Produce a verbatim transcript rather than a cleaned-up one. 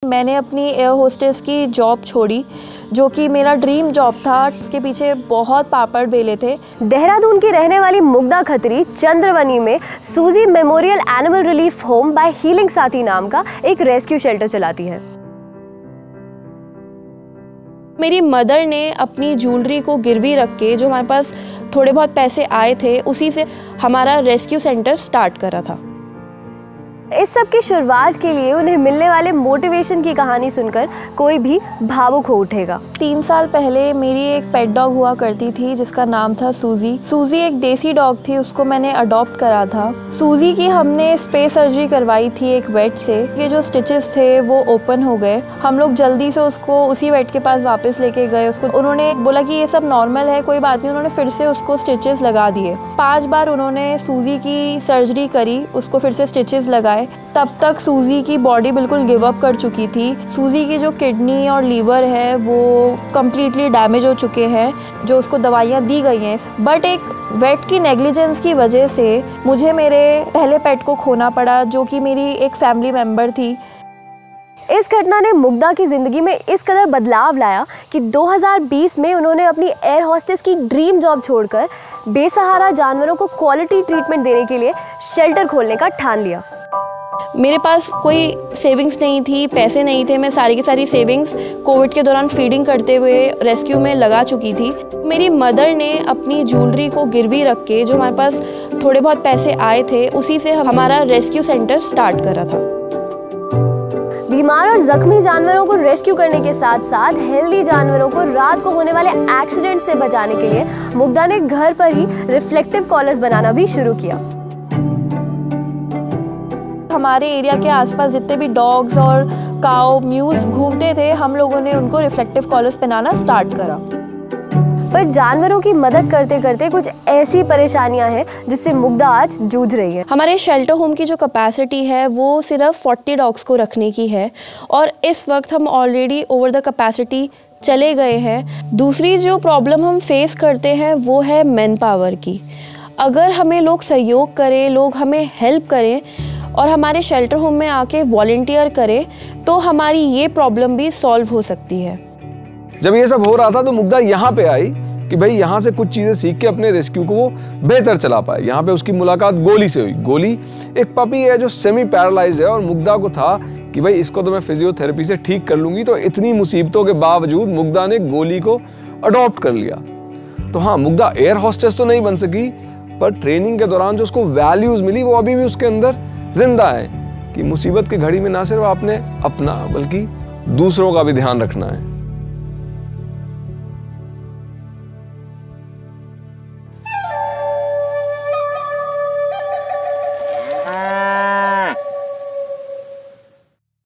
मैंने अपनी air hostess की जॉब छोड़ी, जो कि मेरा ड्रीम जॉब था। इसके पीछे बहुत पापड़ बेले थे। देहरादून की रहने वाली मुग्धा खत्री चंद्रवनी में Suzy memorial animal relief home by healing Saathi नाम का एक रेस्क्यू शेल्टर चलाती है। मेरी मदर ने अपनी ज्वेलरी को गिरवी रख के, जो हमारे पास थोड़े बहुत पैसे आए थे, उसी से हमारा रेस्क्यू सेंटर स्टार्ट करा था। इस सब की शुरुआत के लिए उन्हें मिलने वाले मोटिवेशन की कहानी सुनकर कोई भी भावुक हो उठेगा। तीन साल पहले मेरी एक पेट डॉग हुआ करती थी जिसका नाम था सूजी। सूजी एक देसी डॉग थी, उसको मैंने अडॉप्ट करा था। सूजी की हमने स्पेस सर्जरी करवाई थी एक वेट से। ये जो स्टिचेस थे वो ओपन हो गए। हम लोग जल्दी से उसको उसी वेट के पास वापस लेके गए। उसको उन्होंने बोला कि ये सब नॉर्मल है, कोई बात नहीं। उन्होंने फिर से उसको स्टिचेस लगा दिए। पाँच बार उन्होंने सूजी की सर्जरी करी, उसको फिर से स्टिचेस लगाए। तब तक सूजी की बॉडी बिल्कुल गिव अप कर चुकी थी। सूजी की जो किडनी और लीवर है वो कम्प्लीटली डैमेज हो चुके हैं, जो उसको दवाइयाँ दी गई हैं। बट एक वेट की नेग्लिजेंस की वजह से मुझे मेरे पहले पेट को खोना पड़ा, जो कि मेरी एक फैमिली मेम्बर थी। इस घटना ने मुग्धा की जिंदगी में इस कदर बदलाव लाया कि दो हज़ार बीस में उन्होंने अपनी एयर होस्टेस की ड्रीम जॉब छोड़कर बेसहारा जानवरों को क्वालिटी ट्रीटमेंट देने के लिए शेल्टर खोलने का ठान लिया। मेरे पास कोई सेविंग्स नहीं थी, पैसे नहीं थे। मैं सारी की सारी सेविंग्स कोविड के दौरान फीडिंग करते हुए रेस्क्यू में लगा चुकी थी। मेरी मदर ने अपनी ज्वेलरी को गिरवी रख के, जो हमारे पास थोड़े बहुत पैसे आए थे, उसी से हमारा रेस्क्यू सेंटर स्टार्ट करा था। बीमार और जख्मी जानवरों को रेस्क्यू करने के साथ साथ हेल्दी जानवरों को रात को होने वाले एक्सीडेंट से बचाने के लिए मुग्धा ने घर पर ही रिफ्लेक्टिव कॉलर्स बनाना भी शुरू किया। हमारे एरिया के आसपास जितने भी डॉग्स और काऊ म्यूज घूमते थे, हम लोगों ने उनको रिफ्लेक्टिव कॉलर्स पहनाना स्टार्ट करा। पर जानवरों की मदद करते करते कुछ ऐसी परेशानियां हैं जिससे मुग्धा आज जूझ रही है। हमारे शेल्टर होम की जो कैपेसिटी है वो सिर्फ चालीस डॉग्स को रखने की है, और इस वक्त हम ऑलरेडी ओवर द कैपेसिटी चले गए हैं। दूसरी जो प्रॉब्लम हम फेस करते हैं वो है मैन पावर की। अगर हमें लोग सहयोग करें, लोग हमें हेल्प करें और हमारे शेल्टर होम में आके वॉलंटियर करें, तो हमारी ये प्रॉब्लम भी सॉल्व हो सकती है। जब ये सब हो रहा था तो मुग्धा यहाँ पे आई कि भाई यहाँ से कुछ चीज़ें सीख के अपने रेस्क्यू को वो बेहतर चला पाए। यहाँ पे उसकी मुलाकात गोली से हुई। गोली एक पपी है जो सेमी पैरालाइज्ड है, और मुग्धा को था कि भाई इसको तो मैं फिजियोथेरेपी से ठीक कर लूँगी। तो इतनी मुसीबतों के बावजूद मुग्धा ने गोली को अडॉप्ट कर लिया। तो हाँ, मुग्धा एयर होस्टेस तो नहीं बन सकी, पर ट्रेनिंग के दौरान जो उसको वैल्यूज़ मिली वो अभी भी उसके अंदर जिंदा है कि मुसीबत की घड़ी में ना सिर्फ आपने अपना बल्कि दूसरों का भी ध्यान रखना है।